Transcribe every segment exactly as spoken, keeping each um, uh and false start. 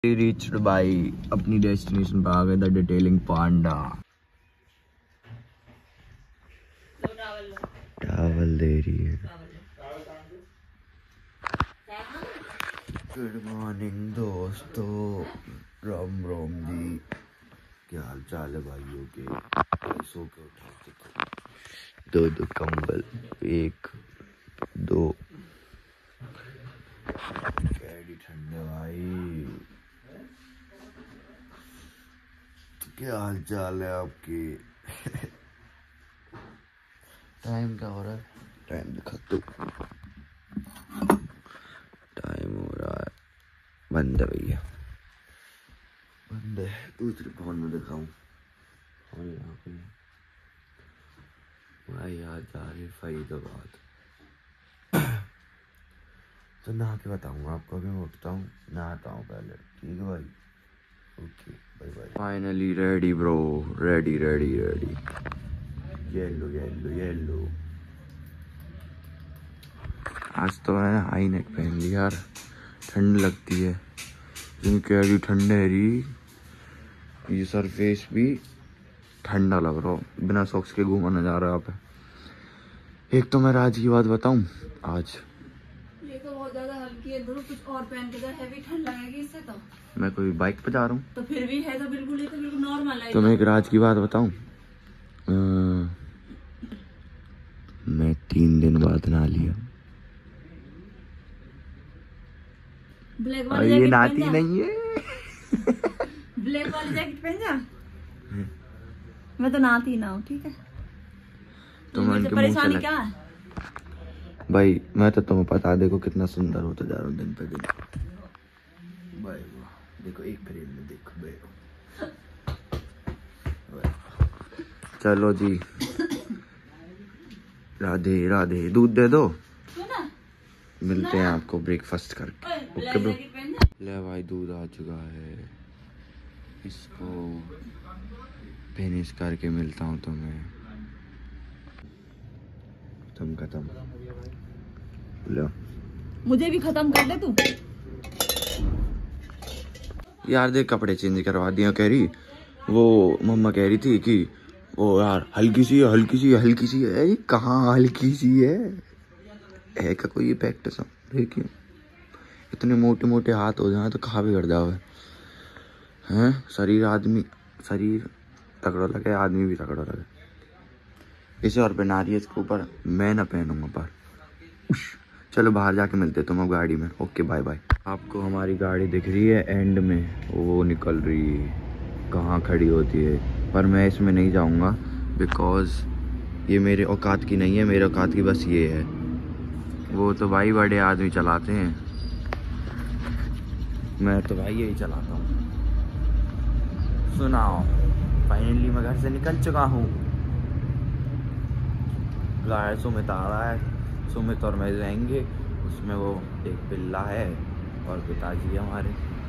Reached by अपनी destination पर आ गए द डिटेलिंग पांडा। टावल दे रही है। गुड मॉर्निंग दोस्तों, राम राम जी, क्या हाल चाल है भाइयों के? सो के उठा दो दो कंबल, एक दो कैडी ठंडे भाई, क्या हाल चाल है आपके? टाइम क्या हो रहा है? टाइम दिखा दो, टाइम हो रहा है बंद है भैया, बंद है। दूसरे फोन में दिखाऊं और यहाँ पे भाई याद जा रही फरीदाबाद। तो नहा के बताऊंगा आपको, अभी मैं उठता हूँ नहाता हूँ पहले, ठीक है भाई? Okay bye bye. Finally ready bro, ready ready ready. Yellow yellow yellow. आज तो मैंने हाई नेक पहन लिया यार, ठंड लगती है क्योंकि ठंड है रही, ये सरफेस भी ठंडा लग रहा हो, बिना सॉक्स के घूमा ना जा रहा है। एक तो मैं आज की बात बताऊं, आज ये तो बहुत ज्यादा हल्की है, कुछ और पहन के जा, हैवी ठंड लगेगी इससे। तो मैं कोई बाइक पे जा रहा हूँ तो फिर भी है तो बिल्कुल, ये तो बिल्कुल नॉर्मल है। तो मैं एक राज की बात बताऊं, मैं तीन दिन बाद नहा लिया। ब्लैक वाली जैकेट ये नाती नहीं है। ब्लैक वाली जैकेट पहन जा। मैं तो नहाती ना हूँ, ठीक है? तो मैं परेशानी क्या है भाई? मैं तो तुम्हें पता, देखो कितना सुंदर होता जा रहा हूँ दिन पे दिन भाई। देखो एक फ्रेम में देखो भाई। चलो जी, राधे राधे, दूध दे दो, मिलते हैं आपको ब्रेकफास्ट करके। Okay bro. ले भाई दूध आ चुका है, इसको फिनिश करके मिलता हूँ तुम्हें। खत्म खत्म, लो मुझे भी खत्म कर दे तू यार। देख कपड़े चेंज करवा दिया, कह रही वो मम्मा कह रही थी कि वो यार हल्की सी है, हल्की सी है, हल्की सी है। कहाँ हल्की सी है, है का कोई इफेक्ट सब? देखिए इतने मोटे मोटे हाथ हो जाए तो कहाँ भी कर जाओ हैं। शरीर आदमी शरीर तगड़ा लगे, आदमी भी तगड़ा लगे। इसे और पहना रही है इसके ऊपर, मैं ना पहनूंगा पर। चलो बाहर जाके मिलते तुम अब गाड़ी में। Okay bye bye. आपको हमारी गाड़ी दिख रही है एंड में, वो निकल रही है, कहाँ खड़ी होती है, पर मैं इसमें नहीं जाऊंगा बिकॉज ये मेरे औकात की नहीं है। मेरे औकात की बस ये है, वो तो भाई बड़े आदमी चलाते हैं, मैं तो भाई यही चलाता हूँ। सुनाओ, फाइनली मैं घर से निकल चुका हूँ। गाय सुमित आ रहा है, सुमित और मैं जाएंगे, उसमें वो एक पिल्ला है और पिताजी हमारे।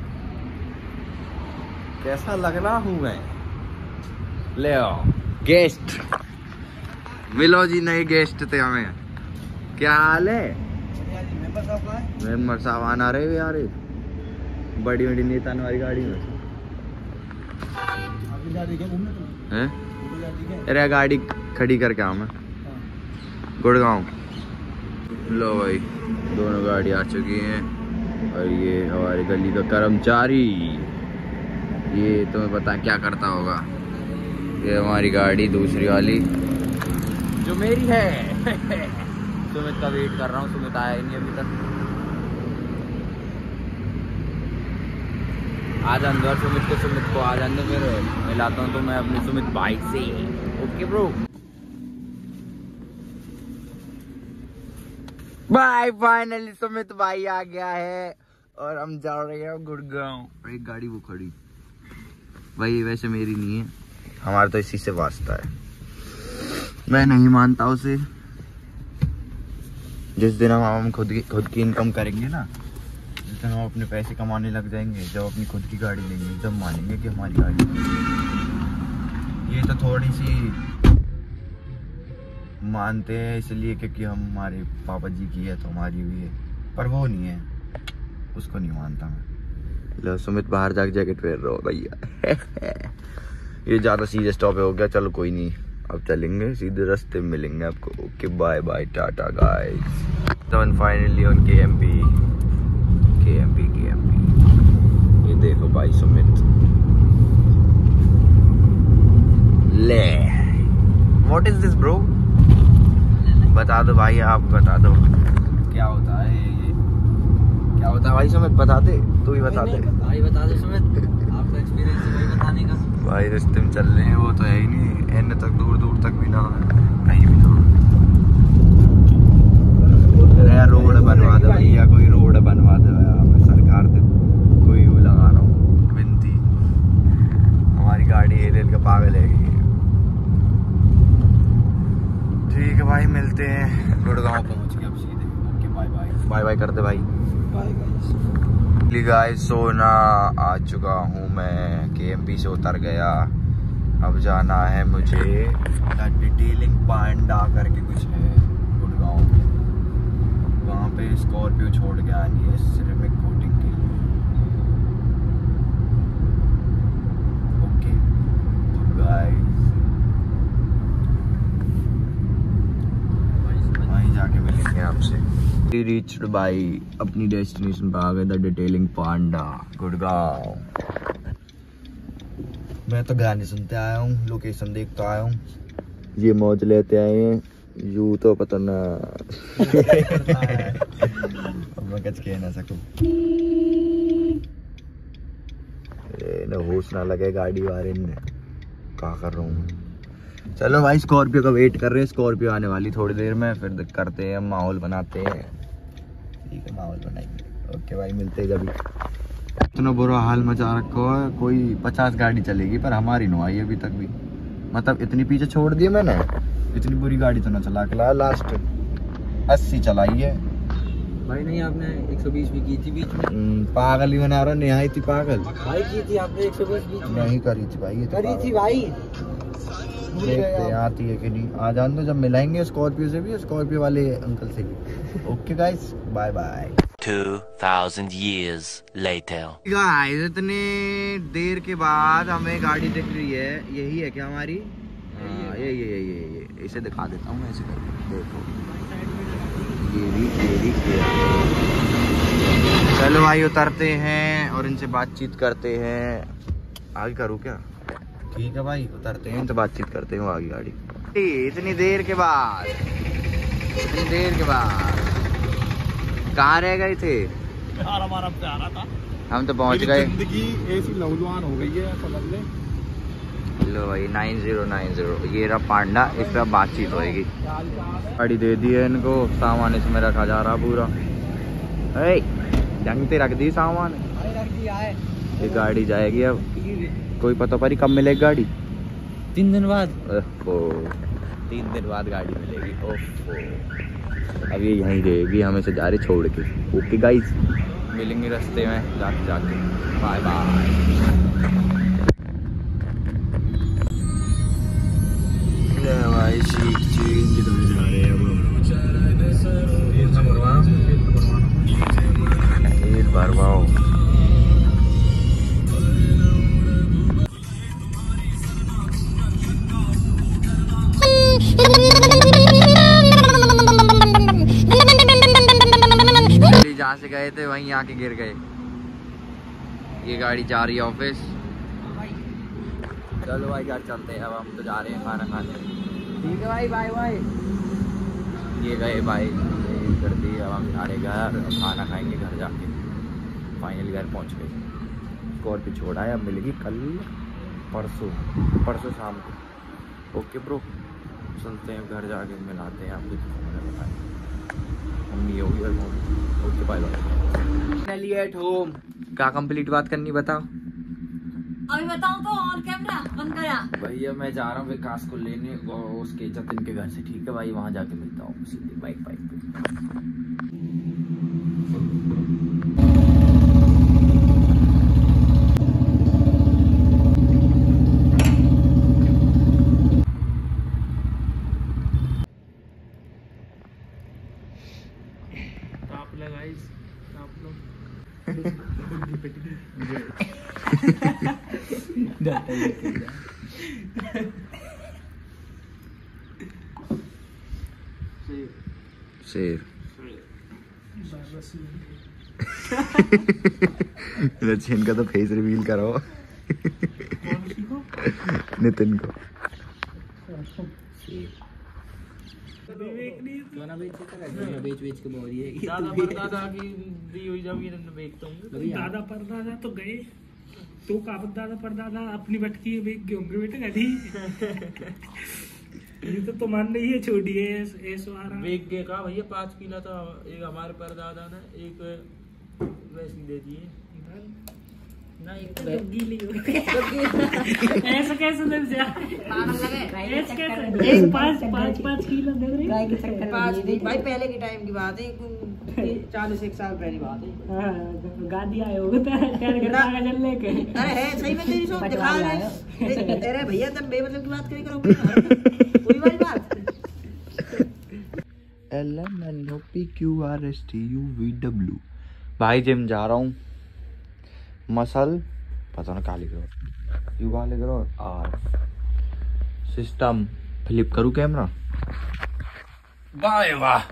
कैसा लग रहा हूँ मैं? ले आओ गेस्ट, मिलो जी, नए गेस्ट थे हमें। क्या हाल है? मेंबर साहब आना रहे यार, बड़ी बड़ी नेता हमारी गाड़ी में हैं। अरे गाड़ी खड़ी करके आओ मैं गुड़गांव। लो भाई दोनों गाड़ी आ चुकी हैं और ये हमारी गली का कर्मचारी, ये तुम्हें पता क्या करता होगा। ये हमारी गाड़ी दूसरी वाली जो मेरी है। सुमित का वेट कर रहा हूँ, सुमित आया नहीं अभी तक। आज अंदर सुमित को सुमित को आज अंदर मेरे मिलाता हूँ तो मैं अपनी सुमित भाई से। Okay bro bye. Finally Sumit भाई आ गया है और हम जा रहे हैं गुड़गांव। एक गाड़ी वो खड़ी भाई, वैसे मेरी नहीं है, हमारा तो इसी से वास्ता है। मैं नहीं मानता उसे। जिस दिन हम हम खुद की खुद की इनकम करेंगे ना, जिस दिन हम अपने पैसे कमाने लग जाएंगे, जब अपनी खुद की गाड़ी लेंगे, जब मानेंगे कि हमारी गाड़ी। ये तो थोड़ी सी मानते हैं इसलिए क्योंकि हम हमारे पापा जी की है तो हमारी भी है, पर वो नहीं है, उसको नहीं मानता मैं। लो सुमित बाहर जाके जैकेट पहन रहा हो भैया। ये ज्यादा सीरियस टॉपिक हो गया, चलो कोई नहीं, अब चलेंगे सीधे रास्ते में मिलेंगे आपको। Okay bye bye tata guys. Finally on KMP KMP KMP. ये देखो भाई सुमित ले, व्हाट इज दिस ब्रो? बता दो भाई, आप बता दो क्या होता है ये, क्या होता है भाई सुमित? बता दे, तू ही बता दे भाई, बता दे सुमित, आपका एक्सपीरियंस है भाई बताने का। भाई रास्ते में चल रहे हैं, वो तो है ही नहीं, एन तक दूर दूर तक भी ना कहीं भी ना। रोड बनवा दो भैया, कोई रोड बनवा दो यार, सरकार से कोई वो लगा रहा हूँ विनती। हमारी गाड़ी हिल हिल के पागल है। ठीक है भाई, मिलते हैं, गुड़गांव पहुंच गए अब सीधे। Okay bye bye. Bye bye कर दे भाई। Bye guys. गाइस सोना आ चुका हूँ मैं, केएमपी से उतर गया। अब जाना है मुझे डिटेलिंग पांडा करके कुछ है गुड़गांव में, वहाँ पे स्कॉर्पियो छोड़ के आनी है सिर्फ एक कोटिंग के लिए। ओके तो गाइस वहीं जाके मिलेंगे आपसे। रीच्ड बाई, अपनी डेस्टिनेशन पर आ गए, द डिटेलिंग पांडा गुड़गांव। मैं तो गाने सुनते आया हूँ, लोकेशन देखता आया हूँ, ये मौज लेते आए हैं, यू तो पता ना। अब मैं कुछ कह ना सकूं, न होश ना लगे गाड़ी वाले ने, क्या कर रहा हूँ। चलो भाई स्कॉर्पियो का वेट कर रहे हैं, स्कॉर्पियो आने वाली थोड़ी देर में, फिर करते हैं माहौल बनाते हैं। ठीक है माहौल बनाएंगे। ओके भाई मिलते हैं जब। इतना बुरा हाल मचा रखा है, कोई पचास गाड़ी चलेगी पर हमारी नहीं आई अभी तक भी, मतलब इतनी पीछे छोड़ दी मैंने, इतनी बुरी गाड़ी तो ना चला के लाया, लास्ट अस्सी चलाई है भाई। नहीं आपने एक सौ बीस भी की थी बीच में। पागल ही बना रहा, निहाई थी पागल भाई की थी आपने एक सौ बीस बीच में। नहीं करी थी भाई, ये तो करी थी भाई। देखते हैं आती है कि नहीं। आ जान दो, जब मिलाएंगे स्कॉर्पियो से भी, स्कॉर्पियो वाले अंकल से भी। Okay guys bye bye. two thousand years later. Guys इतने देर के बाद हमें गाड़ी दिख रही है, यही है क्या हमारी? हाँ ये ये ये ये ये इसे दिखा देता हूँ ऐसे करके, देखो ये भी ये भी ये। चलो भाई उतरते हैं और इनसे बातचीत करते हैं। आगे करूँ क्या? ठीक है भाई उतरते हैं, तो बातचीत करते हैं आगे गाड़ी। इतनी देर के बाद, इतनी देर के बाद कहाँ रह गए थे यार? हमारा प्यारा था, हम तो पहुँच गए। जिंदगी ऐसी नौजवान हो गई है समझ ले। लो भाई नाइन जीरो नाइन जीरो, ये रहा पांडा, इस पर बातचीत होएगी। गाड़ी दे दी है इनको, सामान इसमें रखा जा रहा पूरा, ढंग से रख दी सामान। ये गाड़ी जाएगी अब, कोई पता पड़ी कब मिलेगी गाड़ी? तीन दिन बाद। ओहो तीन दिन बाद गाड़ी मिलेगी। ओहो अब ये यहीं रहेगी, हमें से जा रहे छोड़ के। ओके गाइस मिलेंगे रास्ते में जाके जाके। Bye bye. भाई सीख चीज किधर जा रहे हैं अब हम? भरवाओ जहाँ से गए थे वहीं आके गिर गए। ये गाड़ी जा रही है ऑफिस। चलो भाई घर चलते हैं, अब हम तो जा रहे हैं खाना खाने। ठीक है भाई बाय बाय। ये गए भाई कर दी, अब हम जा रहे घर, खाना खाएंगे घर जाके। फाइनली घर पहुँच गए। स्कॉर्पियो छोड़ा है, अब मिलेगी कल परसों परसों शाम को। ओके ब्रो सुनते हैं घर जाके, मिलाते हैं आपको बताएं मम्मी होगी और mummy. Okay bye bye. Finally at home. क्या कंप्लीट बात करनी बताओ? अभी बताऊं तो और कैमरा बंद करा। भैया मैं जा रहा हूँ विकास को लेने, वो उसके जतिन के घर से। ठीक है भाई वहाँ जाके मिलता हूँ सीधे बाइक बाइक पे। शेर। रचिन का तो फेस रिवील करो। नितिन को। बेच बेच के बोल रही है दादा परदादा की दी हुई जमीन में बेचता हूँ। दादा परदादा तो गए, तू का दादा परदादा अपनी बटकी बेच के होंगे बेटे गधी। ये तो तुम्हारे नहीं है, छोटी है ऐसो आ रहा। बेच के कहा भैया पाँच किलो तो एक हमारे परदादा ने एक वैसी दे दिए ना, एक तो गीली हो ऐसा कैसे दे दिया? ऐसा कैसे एक पाँच पाँच पाँच किलो दे रहे पाँच नहीं भाई, पहले के टाइम की बात है, चालीस एक साल पहली बात है। गादी आए हो जल लेके। अरे है सही में तेरी सोच दिखा रहे तेरे भैया, तब बेमतलब की बात करी करो कोई वाली बात। L M N O P Q R S T U V W. भाई जिम जा रहा हूँ। मसल पता ना काली करो, यू वाले करो आर सिस्टम फ्लिप करूँ कैमरा। वाह वाह,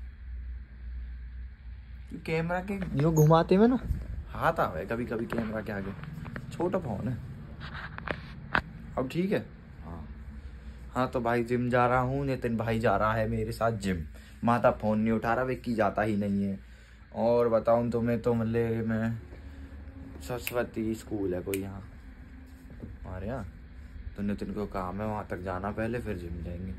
कैमरा के जो घुमाते हुए ना हाथ आवे कभी कभी कैमरा के आगे। छोटा फोन है। अब ठीक है। हाँ हाँ तो भाई जिम जा रहा हूँ। नितिन भाई जा रहा है मेरे साथ जिम। माता फोन नहीं उठा रहा, विक्की जाता ही नहीं है। और बताऊँ तुम्हें तो मतलब मैं सरस्वती स्कूल है कोई यहाँ हमारे यहाँ, तो नितिन को काम है वहाँ तक जाना पहले, फिर जिम जाएंगे।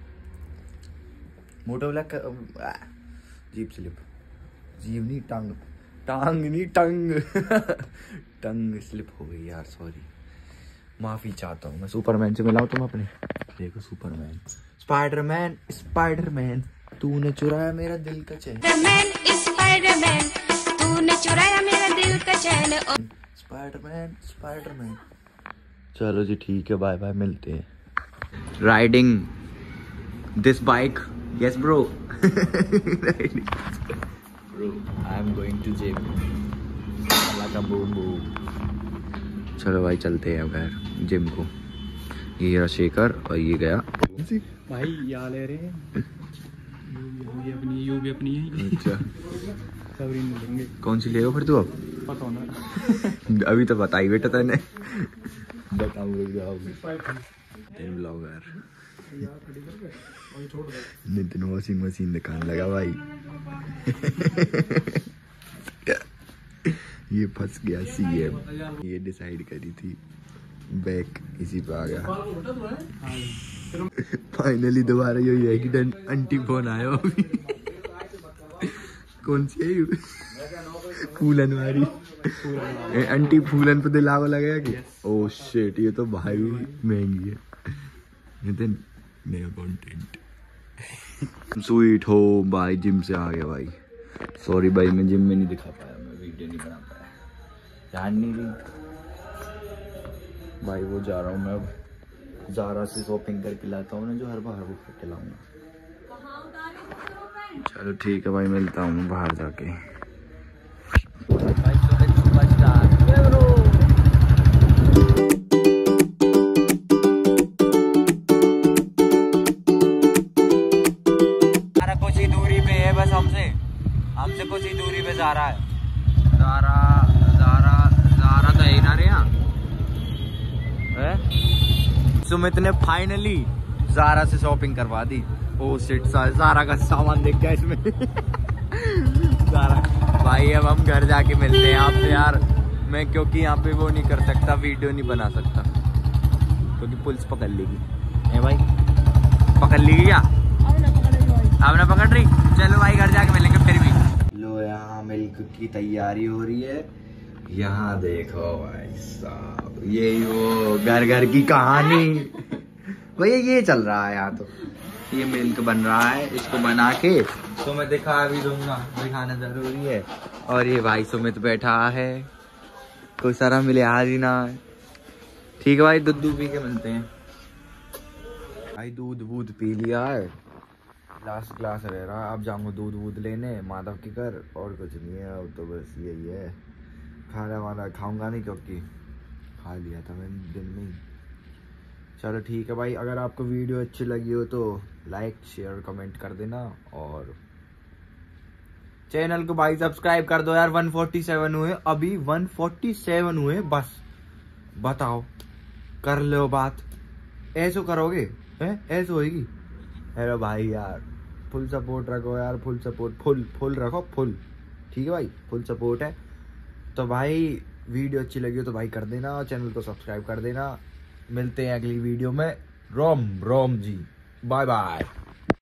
मोटो ब्लैक जीप स्लिप, जीव नहीं टंग, टांग नहीं टंग टंग स्लिप हो गई यार, सॉरी माफी चाहता हूँ मैं। सुपरमैन से मिलाओ तुम अपने। देखो सुपरमैन, स्पाइडरमैन स्पाइडरमैन तूने चुराया मेरा दिल का चैन। स्पाइडरमैन तूने चुराया मेरा दिल का चैन। Spiderman Spiderman. चलो जी ठीक है, बाय बाय, मिलते हैं। Riding this bike, yes bro. Riding bro, I am going to gym. Like a boom boom. चलो भाई चलते हैं घर जिम को। ये रहा शेखर और ये गया भाई यहाँ ले रहे हैं। यू भी अपनी यू भी अपनी है। अच्छा सबरी मिलेंगे। कौन सी लेगा फिर तू अब? पता ना अभी तो बताई बेटा तने। बताओ ब्लॉगर नितिन वॉशिंग मशीन दिखाने लगा भाई। ये फंस गया सीएम। ये डिसाइड करी थी बैक इसी पे आ गया। फाइनली दोबारा यही है कि अंटी फोन आया अभी। कौन सी है ये? फूलन वाली अंटी फूलन पे दिलावा लगेगा कि ओह शिट, ये तो भाई महंगी है। नितिन नया कंटेंट। स्वीट हो भाई, जिम से आ गया भाई। सॉरी भाई मैं जिम में नहीं दिखा पाया, मैं वीडियो नहीं बना पाया, ध्यान नहीं दी भाई। वो जा रहा हूँ मैं अब ज़ारा से शॉपिंग करके लाता हूँ ना, जो हर बार वो करके लाऊंगा। चलो ठीक है भाई, मिलता हूँ बाहर जाके। कुछ ही दूरी पे है बस हमसे हमसे कुछ ही दूरी पे जा रहा है। ज़ारा ज़ारा ज़ारा तो है ना रे यहाँ। सुमित ने फाइनली ज़ारा से शॉपिंग करवा दी। ओ शिट, ज़ारा का सामान देख गया इसमें। ज़ारा भाई अब हम घर जाके मिलते हैं आपसे यार। मैं क्योंकि यहाँ पे वो नहीं कर सकता, वीडियो नहीं बना सकता क्योंकि पुलिस पकड़ लेगी। है भाई पकड़ लेगी क्या? अब ना पकड़ रही। चलो भाई घर जाके मिलेंगे फिर भी। लो यहाँ मिल्क की तैयारी हो रही है। यहाँ देखो भाई साहब, ये वो घर घर की कहानी भैया ये चल रहा है यहाँ। तो ये मिल्क बन रहा है, इसको बना के तो मैं दिखा भी दूंगा, दिखाना जरूरी है। और ये भाई सुमित बैठा है, कोई सारा मिले आज ही ना। ठीक है भाई, दूध दूध पी के मिलते हैं भाई। दूध वूध पी लिया है, लास्ट क्लास रह रहा। अब जाऊंगा दूध वूध लेने माधव के घर, और कुछ नहीं है। अब तो बस यही है, खाना वाना खाऊंगा नहीं क्योंकि खा लिया था मैंने दिन में ही। चलो ठीक है भाई, अगर आपको वीडियो अच्छी लगी हो तो लाइक शेयर कमेंट कर देना और चैनल को भाई सब्सक्राइब कर दो यार। एक सौ सैंतालीस हुए अभी, एक सौ सैंतालीस हुए बस। बताओ, कर लो बात, ऐसो करोगे हैं? ऐसो होगी? हेलो भाई यार, फुल सपोर्ट रखो यार, फुल सपोर्ट, फुल फुल रखो, फुल। ठीक है भाई, फुल सपोर्ट है। तो भाई वीडियो अच्छी लगी हो तो भाई कर देना, चैनल को सब्सक्राइब कर देना। मिलते हैं अगली वीडियो में। रोम रोम जी, बाय बाय।